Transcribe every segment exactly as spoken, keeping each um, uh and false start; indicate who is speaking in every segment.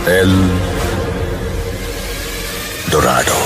Speaker 1: L Dorado.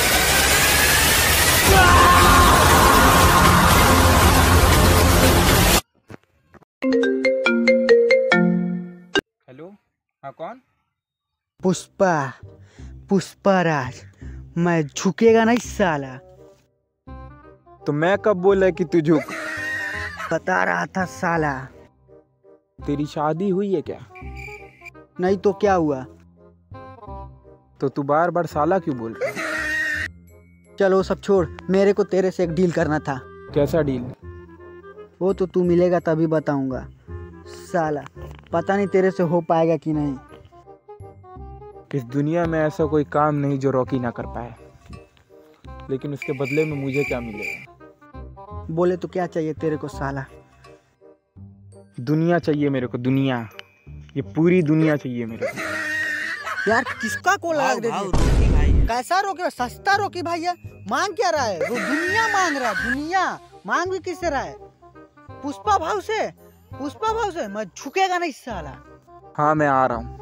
Speaker 2: Hello, हाँ कौन?
Speaker 3: पुष्पा, पुष्पा राज। मैं झुकेगा नहीं साला।
Speaker 2: तो मैं कब बोला कि तू झुक?
Speaker 3: बता रहा था साला।
Speaker 2: तेरी शादी हुई है क्या?
Speaker 3: नहीं तो क्या हुआ?
Speaker 2: तो तू बार बार साला क्यों बोल रहा है?
Speaker 3: चलो वो सब छोड़, मेरे को तेरे से एक डील करना था।
Speaker 2: कैसा डील?
Speaker 3: वो तो तू मिलेगा तभी बताऊंगा। साला पता नहीं तेरे से हो पाएगा कि नहीं।
Speaker 2: इस दुनिया में ऐसा कोई काम नहीं जो रॉकी ना कर पाए, लेकिन उसके बदले में मुझे क्या मिलेगा?
Speaker 3: बोले तो क्या चाहिए तेरे को साला?
Speaker 2: दुनिया चाहिए मेरे को, दुनिया। ये पूरी दुनिया चाहिए मेरे को।
Speaker 3: यार किसका को लगा दे दिया? कैसा रोकी? सस्ता रोकी भैया। मांग क्या रहा है? वो दुनिया मांग रहा है। दुनिया मांग भी किससे रहा है? पुष्पा भाव से। पुष्पा भाव से मैं झुकेगा नहीं साला।
Speaker 2: हाँ मैं आ रहा हूँ।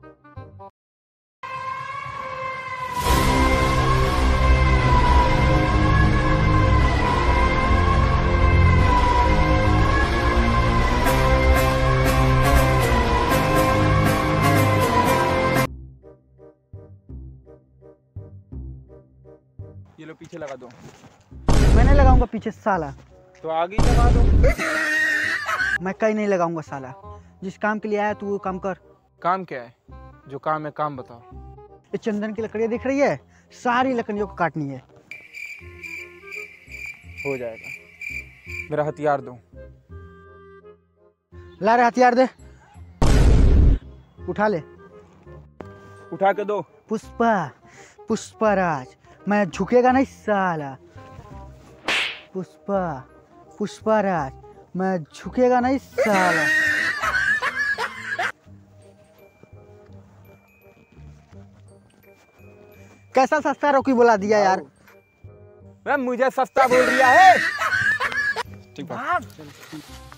Speaker 2: ये लो पीछे लगा दो।
Speaker 3: मैंने लगाऊंगा पीछे साला।
Speaker 2: तो आगे ही लगा दो।
Speaker 3: मैं कहीं नहीं लगाऊंगा साला। जिस काम के लिए आया तू वो काम कर।
Speaker 2: काम क्या है? जो काम है काम बताओ।
Speaker 3: ये चंदन की लकड़ियाँ दिख रही है, सारी लकड़ियों को काटनी है।
Speaker 2: हो जाएगा। मेरा हथियार दो।
Speaker 3: ला रे हथियार दे। उठा ले।
Speaker 2: उठा के दो।
Speaker 3: पुष्पा, पुष्पा राज। मैं झुकेगा नहीं साला। पुष्पा, पुष्पा राज। मैं झुकेगा नहीं साला। कैसा सस्ता रोकी बोला दिया यार।
Speaker 2: मैं मुझे सस्ता बोल रहा है। ठीक है।